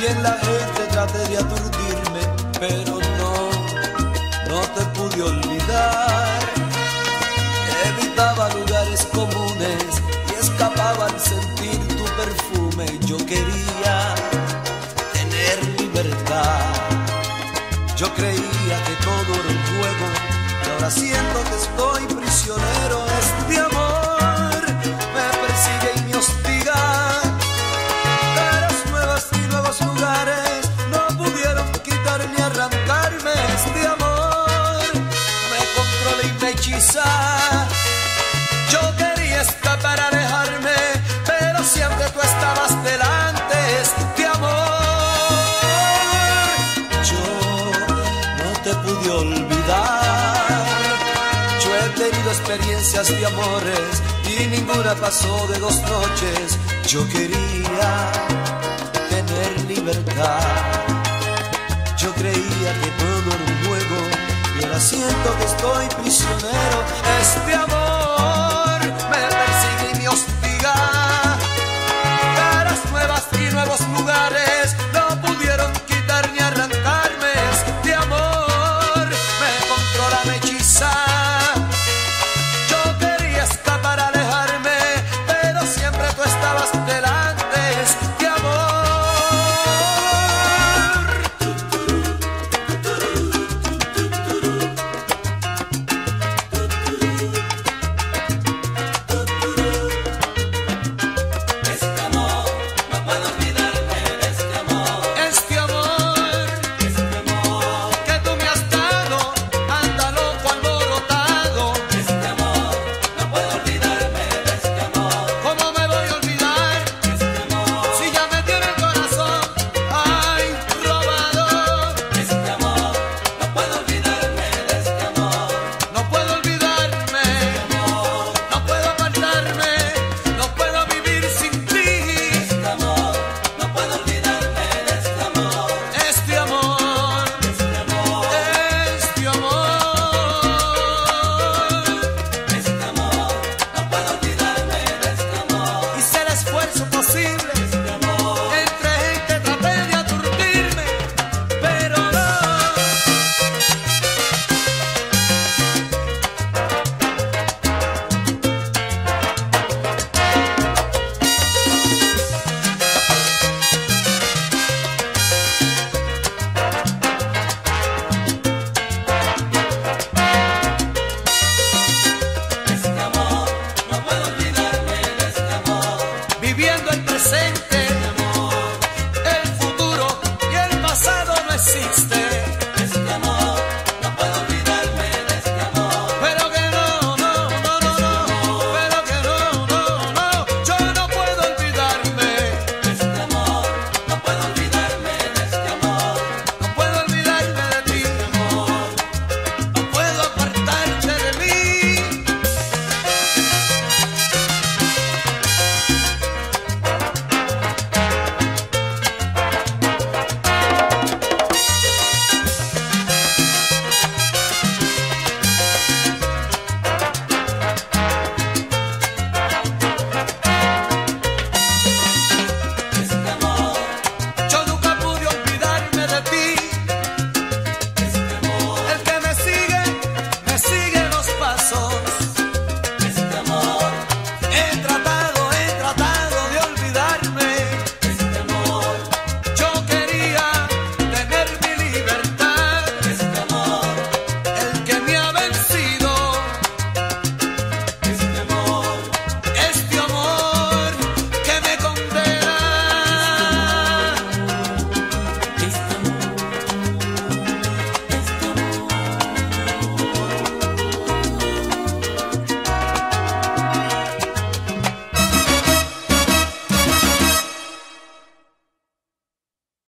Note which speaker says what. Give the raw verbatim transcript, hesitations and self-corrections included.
Speaker 1: bien la gente trate de aturdirme, pero no, no te pude olvidar. Evitaba lugares comunes y escapaba al sentir tu perfume. Yo quería tener libertad. Yo creía que todo era un juego y ahora siento que estoy prisionero. Este amor me persigue y me hostiga. Caras nuevas y nuevos lugares no pudieron quitar ni arrancarme. Este amor me controla y me hechiza. Yo quería escapar, alejarme, pero siempre tú estabas delante. Este amor yo no te pude olvidar. Yo he tenido experiencias de amores y ninguna pasó de dos noches. Yo quería tener libertad. Yo creía que todo era un juego y ahora siento que estoy prisionero. Este amor me persigue y me hostiga. Caras nuevas y nuevos lugares no pudieron quitar ni arrancarme. Este amor me controla, me hechiza. Yo quería escapar, alejarme, pero siempre tú estabas delante. Este amor viviendo el presente.